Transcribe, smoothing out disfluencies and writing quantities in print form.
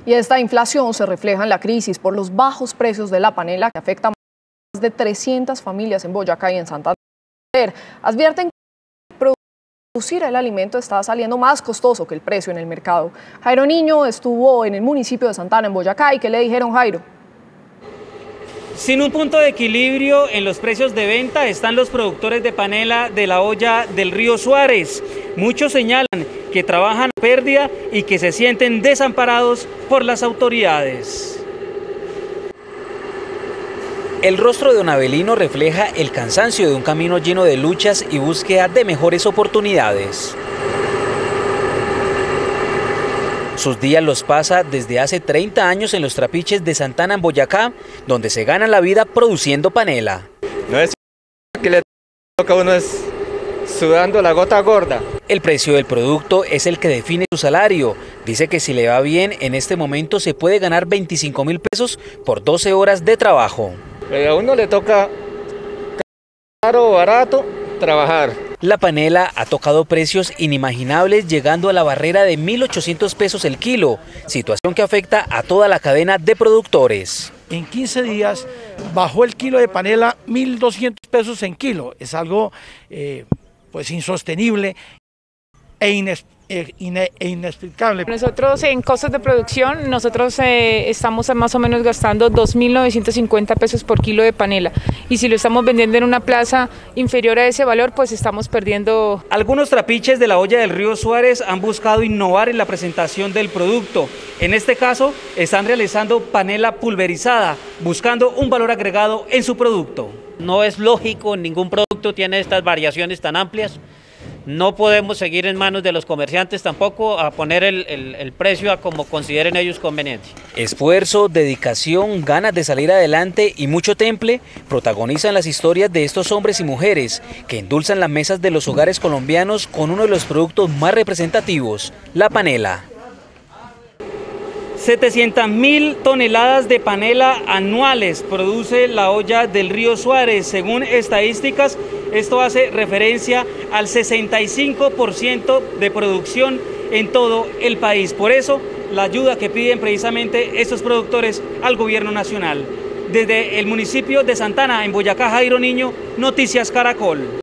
Y esta inflación se refleja en la crisis por los bajos precios de la panela que afecta a más de 300 familias en Boyacá y en Santander. Advierten que producir el alimento está saliendo más costoso que el precio en el mercado. Jairo Niño estuvo en el municipio de Santana, en Boyacá, y ¿qué le dijeron, Jairo? Sin un punto de equilibrio en los precios de venta están los productores de panela de la olla del río Suárez. Muchos señalan que trabajan a pérdida y que se sienten desamparados por las autoridades. El rostro de don Abelino refleja el cansancio de un camino lleno de luchas y búsqueda de mejores oportunidades. Sus días los pasa desde hace 30 años en los trapiches de Santana, en Boyacá, donde se gana la vida produciendo panela. No es que le toca a uno es sudando la gota gorda. El precio del producto es el que define su salario. Dice que si le va bien, en este momento se puede ganar 25.000 pesos por 12 horas de trabajo. A uno le toca, caro o barato, trabajar. La panela ha tocado precios inimaginables, llegando a la barrera de 1.800 pesos el kilo, situación que afecta a toda la cadena de productores. En 15 días bajó el kilo de panela 1.200 pesos en kilo. Es algo pues insostenible e inexplicable. Nosotros en costos de producción, estamos más o menos gastando 2.950 pesos por kilo de panela, y si lo estamos vendiendo en una plaza inferior a ese valor, pues estamos perdiendo. Algunos trapiches de la olla del río Suárez han buscado innovar en la presentación del producto. En este caso, están realizando panela pulverizada, buscando un valor agregado en su producto. No es lógico, ningún producto tiene estas variaciones tan amplias. No podemos seguir en manos de los comerciantes tampoco a poner el precio a como consideren ellos conveniente. Esfuerzo, dedicación, ganas de salir adelante y mucho temple protagonizan las historias de estos hombres y mujeres que endulzan las mesas de los hogares colombianos con uno de los productos más representativos, la panela. 700.000 toneladas de panela anuales produce la olla del río Suárez. Según estadísticas, esto hace referencia al 65% de producción en todo el país. Por eso, la ayuda que piden precisamente estos productores al gobierno nacional. Desde el municipio de Santana, en Boyacá, Jairo Niño, Noticias Caracol.